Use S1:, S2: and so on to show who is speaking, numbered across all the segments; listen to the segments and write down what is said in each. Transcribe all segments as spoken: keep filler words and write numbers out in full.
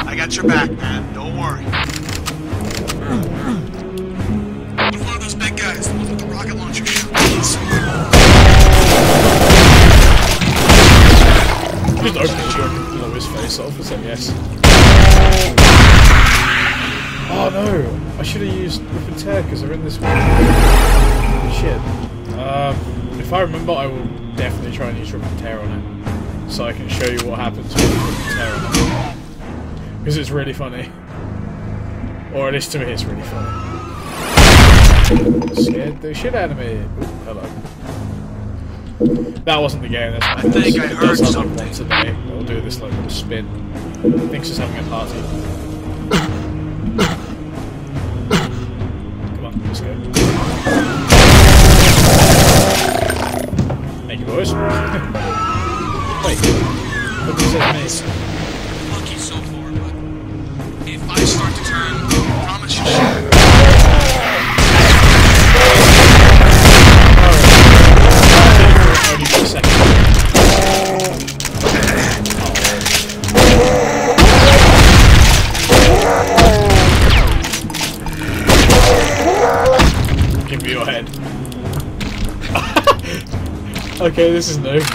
S1: I got your back, man. Don't worry. You're one of those big guys, the ones with the rocket launcher shooting.
S2: Just open the door and blow his face off. Is that yes? Oh no! I should have used Rip and Tear because they're in this one. Shit. Um, if I remember, I will definitely try and use Rip and Tear on it, so I can show you what happens with Rip and Tear on it. Because it's really funny. Or at least to me, it's really funny. Scared the shit out of me. Ooh, hello. That wasn't the game. That's
S1: I think I heard something.
S2: Once a day. I'll do this like little spin. Thinks he's having a party. Come on, let's go. Thank you, boys. Wait, what did you say to me?
S1: Lucky so far, but if I start to turn, I promise you shit.
S2: Only for a second. Give me your head. Okay, this is new.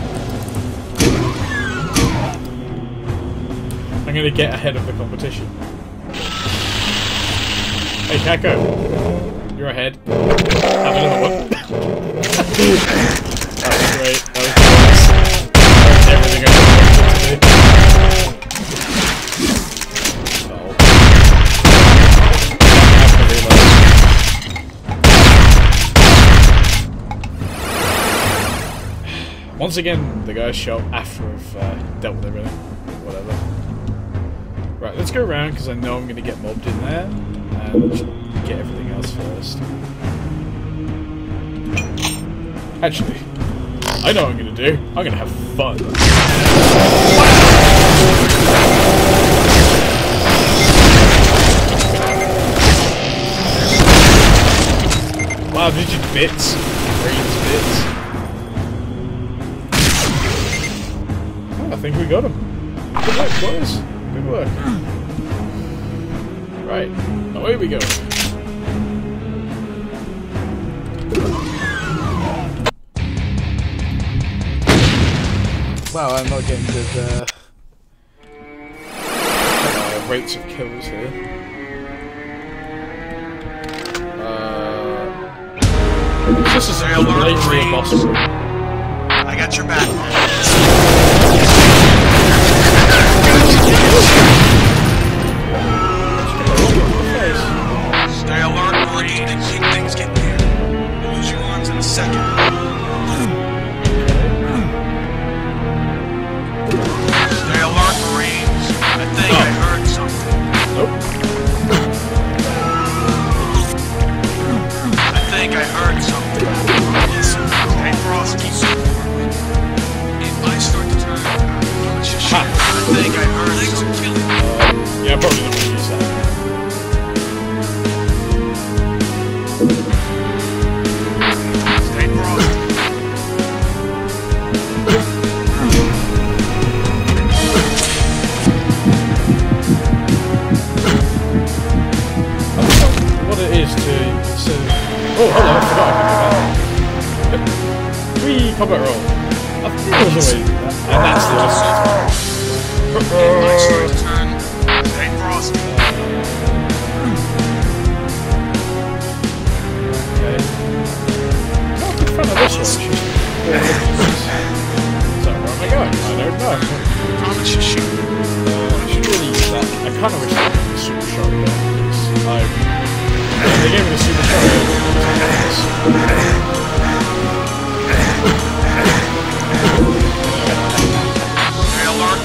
S2: I'm gonna get ahead of the competition. Hey, Kako. You're ahead. Have another one. That was great. That was nice. That was everything I wanted to do. Once again, the guys show up after I've uh, dealt with everything. Whatever. Right, let's go around because I know I'm going to get mobbed in there and get everything else first. Actually, I know what I'm going to do. I'm going to have fun. Wow, digit bits. Brains bits. I think we got him. Good work, boys. Good work. Right, away we go. Wow, I'm not getting good uh, uh, rates of kills here. Uh, this is a blatantly a boss room.
S1: I got your back. Stay alert, Marine. Big things get there. You'll lose your arms in a second. Stay alert, Marines. I think oh. I heard something.
S2: Nope.
S1: I think I heard something. Listen, stay frosty. If I start to turn, let's just shoot. I think I heard something.
S2: Uh, yeah, probably not going to use that.
S1: Stay frosty.
S2: I don't know what it is to say. Oh, hold on, I forgot I can do that. Whee, combat roll. I think there was a way to do that. And that's the last
S1: If I start to turn, stay frosty.
S2: Okay. Not in front of this one. So, where am I going? I don't know.
S1: Promise you shoot.
S2: Uh, I should really use that. I kind of wish I had the super shot again. I, they gave me the super shot again.
S1: Stay alert.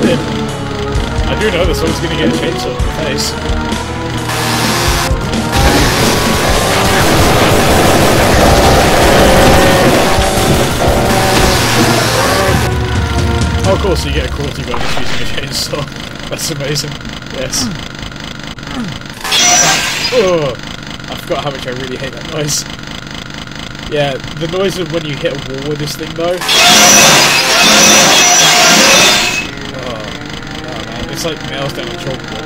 S2: I do know that someone's gonna get a chainsaw in the face. Oh, of course, you get a cruelty bonus using a chainsaw. That's amazing. Yes. Oh, I forgot how much I really hate that noise. Yeah, the noise of when you hit a wall with this thing, though. Oh, oh man, it's like nails down a chalkboard.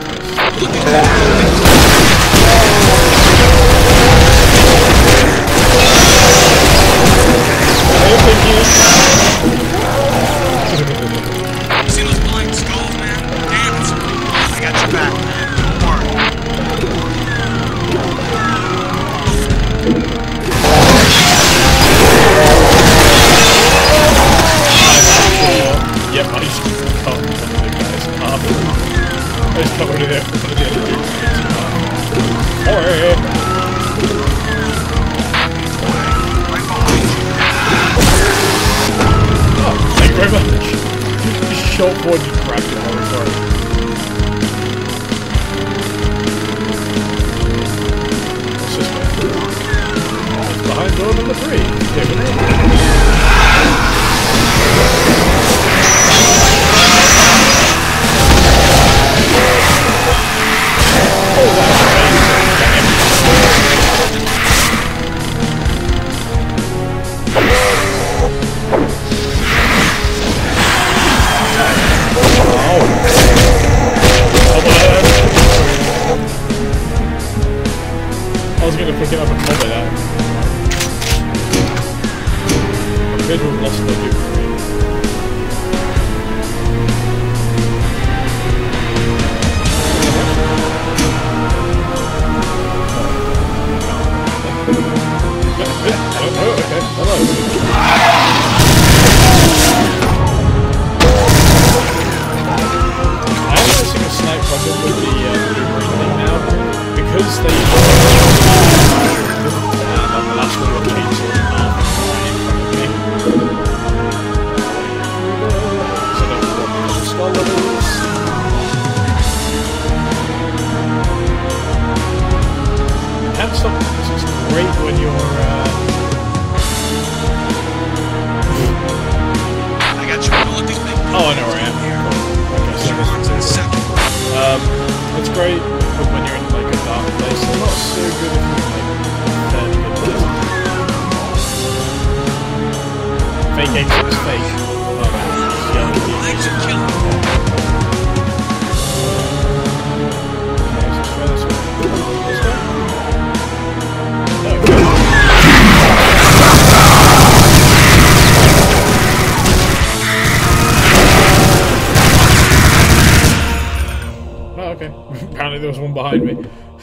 S1: You see those blind skulls, man? Damn it. I got your back, man. Don't worry.
S2: Yep, I just cut one of the guys in half. I just cut one of the, one of the other dudes in half. Alright.
S1: Right behind you.
S2: Oh, thank you very much. You shot forward, you grabbed it, I'm sorry. What's this way? It's behind door number three. David. Oh, that's I was gonna pick it up and combo that. I'm good with lost the dude. Oh, okay. Hello. I'm noticing a slight problem with the uh, Blu-ray thing now. Because they uh, on the last one got changed in half right in front of me. So I don't know what the skull levels. Can't stop this. It's great when you're uh,
S1: I got you. Don't let these big
S2: oh, I know where I am. Cool. Okay, so
S1: ones in a second.
S2: Um, it's great when you're in like a dark place. It's not so good if you're in like fairly good place. Fake exit is fake. Oh no, it's yellow.
S1: Legs are killing.
S2: Okay, so try this way. This way? No. Oh, okay. Apparently there was one behind me.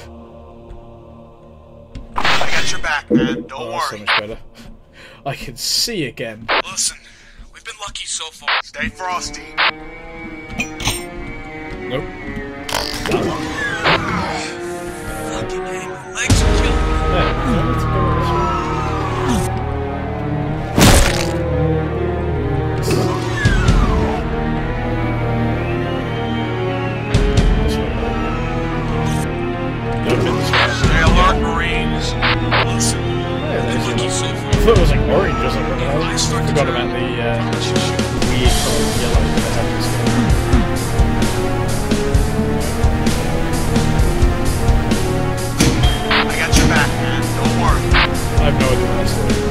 S1: I got your back, man. Don't
S2: Oh, that's so
S1: worry.
S2: much better. I can see again.
S1: Listen, we've been lucky so far. Stay frosty.
S2: Nope.
S1: Fucking hang. Legs are killing.
S2: Yeah, so let's go this way. This way. No, been this way.
S1: Stay alert, Marines. Listen,
S2: Yeah, there's
S1: lucky
S2: it.
S1: so
S2: I
S1: far.
S2: thought it was like orange or something. I
S1: I start to
S2: forgot
S1: turn.
S2: about the uh,
S1: Let's just shoot.
S2: weird colored yellow that they have in this game.
S1: I got your back, man. Don't worry.
S2: I have no idea what that's doing.